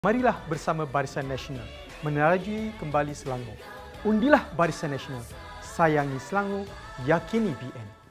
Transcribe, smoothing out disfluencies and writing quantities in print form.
Marilah bersama Barisan Nasional menerajui kembali Selangor. Undilah Barisan Nasional, sayangi Selangor, yakini BN.